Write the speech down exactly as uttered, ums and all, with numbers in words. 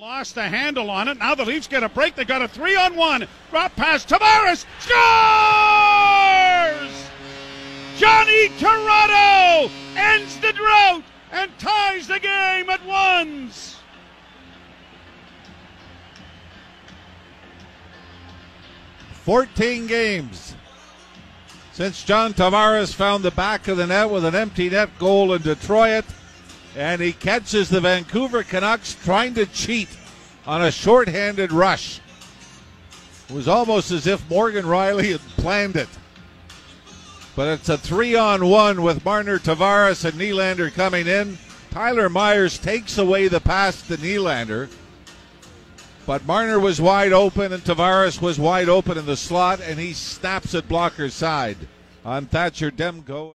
lost the handle on it. Now the Leafs get a break. They got a three on one. Drop pass. Tavares scores! Johnny Toronto ends the drought and ties the game at ones. fourteen games since John Tavares found the back of the net with an empty net goal in Detroit. And he catches the Vancouver Canucks trying to cheat on a shorthanded rush. It was almost as if Morgan Riley had planned it. But it's a three-on-one with Marner, Tavares, and Nylander coming in. Tyler Myers takes away the pass to Nylander. But Marner was wide open and Tavares was wide open in the slot, and he snaps at blocker's side on Thatcher Demko.